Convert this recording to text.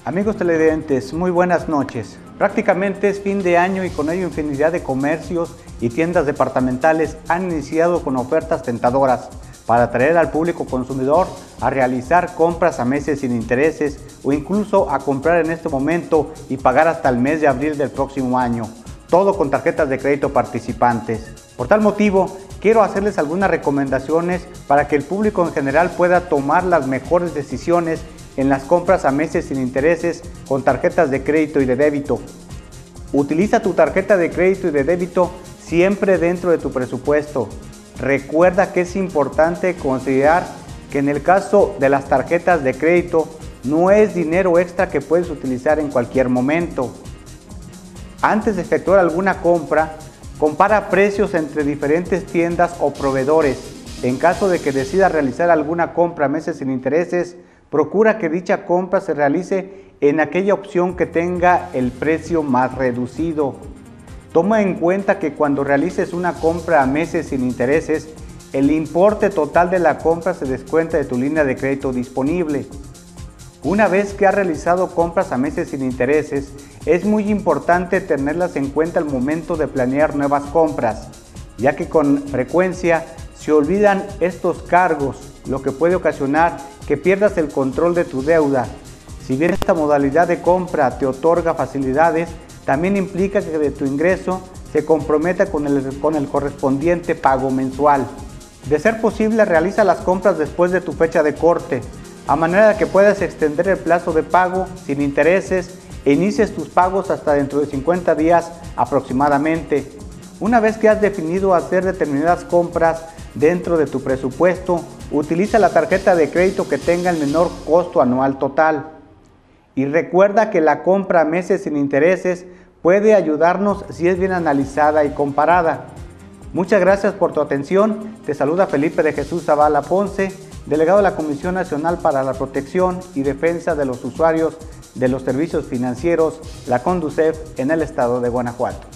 Amigos televidentes, muy buenas noches. Prácticamente es fin de año y con ello infinidad de comercios y tiendas departamentales han iniciado con ofertas tentadoras para atraer al público consumidor a realizar compras a meses sin intereses o incluso a comprar en este momento y pagar hasta el mes de abril del próximo año, todo con tarjetas de crédito participantes. Por tal motivo, quiero hacerles algunas recomendaciones para que el público en general pueda tomar las mejores decisiones en las compras a meses sin intereses con tarjetas de crédito y de débito. Utiliza tu tarjeta de crédito y de débito siempre dentro de tu presupuesto. Recuerda que es importante considerar que en el caso de las tarjetas de crédito no es dinero extra que puedes utilizar en cualquier momento. Antes de efectuar alguna compra, compara precios entre diferentes tiendas o proveedores. En caso de que decidas realizar alguna compra a meses sin intereses, procura que dicha compra se realice en aquella opción que tenga el precio más reducido. Toma en cuenta que cuando realices una compra a meses sin intereses, el importe total de la compra se descuenta de tu línea de crédito disponible. Una vez que has realizado compras a meses sin intereses, es muy importante tenerlas en cuenta al momento de planear nuevas compras, ya que con frecuencia se olvidan estos cargos, lo que puede ocasionar que pierdas el control de tu deuda. Si bien esta modalidad de compra te otorga facilidades, también implica que de tu ingreso se comprometa con el correspondiente pago mensual. De ser posible, realiza las compras después de tu fecha de corte, a manera de que puedas extender el plazo de pago sin intereses e inicies tus pagos hasta dentro de 50 días aproximadamente. Una vez que has definido hacer determinadas compras dentro de tu presupuesto, utiliza la tarjeta de crédito que tenga el menor costo anual total. Y recuerda que la compra a meses sin intereses puede ayudarnos si es bien analizada y comparada. Muchas gracias por tu atención. Te saluda Felipe de Jesús Zavala Ponce, delegado de la Comisión Nacional para la Protección y Defensa de los Usuarios de los Servicios Financieros, la CONDUCEF, en el estado de Guanajuato.